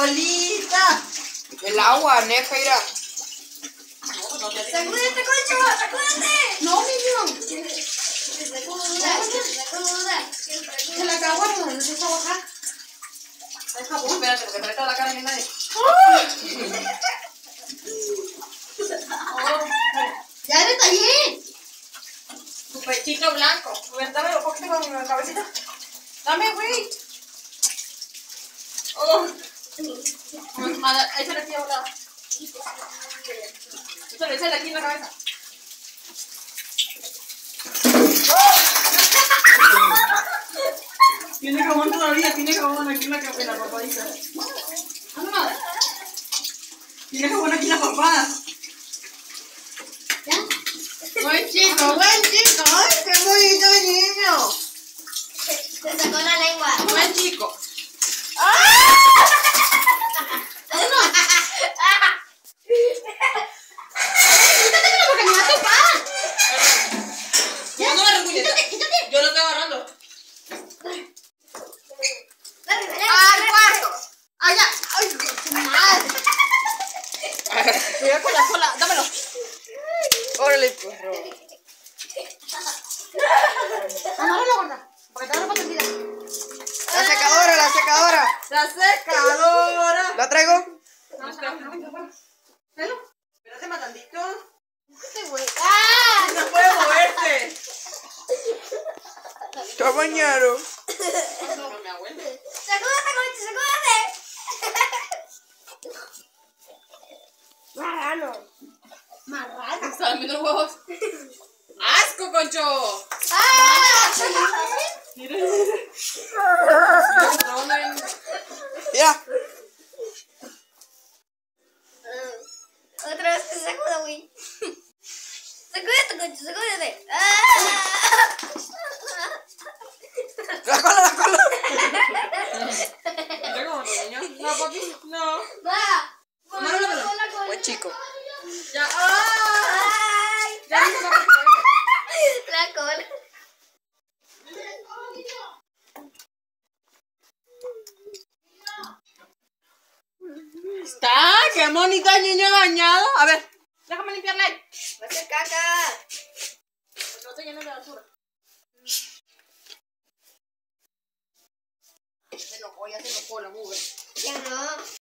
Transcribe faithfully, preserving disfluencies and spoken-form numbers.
bolita. El agua, neja, irá. ¡Sacúdete, Concho! ¡Sacúdete! No, niño. Que se sacuda, que se sacuda. Se la acabó, no se está bajar. Deja, vos, espérate, porque trae toda la cara ni nadie. Ya detallé. Tu pechito blanco. A ver, dame un poquito con la cabecita. Dame, güey. Oh. Échale aquí a un lado. Échale, échale aquí en la cabeza. Tiene jabón todavía, tiene jabón aquí en la, en la papadita. Ah, tiene jabón aquí en la papada. ¿Ya? Buen chico, buen chico. Ay, qué bonito niño. Se sacó la lengua. Buen chico. Yo no me recuñes. Yo lo estoy agarrando. Dale, dale, Al dale. cuarto. Allá. Ay, su madre. Cuidado con la cola. Dámelo. Órale, perro. Amárralo, gorda. Porque te van a patentar. La secadora, la secadora. La secadora. ¿La traigo? No, no, no, no. Espérate, matandito. Este güey. ¡Ah! No puede moverse. Está bañado. No me aguento. ¡Sacúdete, Concho! ¡Sacúdete! Marrano. Marrano. Están viendo los huevos. ¡Asco, Concho! ¡Ah! Mira. Mira. Otra vez que se sacuda, güey. Sacúdete, Concho, sacúdete. ¡Ah! La cola, la cola. Mira cómo lo niño. No, papi, no. Va. No, no, no, no. Cola, cola. Buen chico. Ya. ¡Ah! ¡Ay! Ya, no, no, no. La cola. Está, qué bonito el niño bañado. A ver, déjame limpiarle. Va a hacer caca. Porque no te llenes de basura. Se enojó, ya se enojó la mugre. Ya no.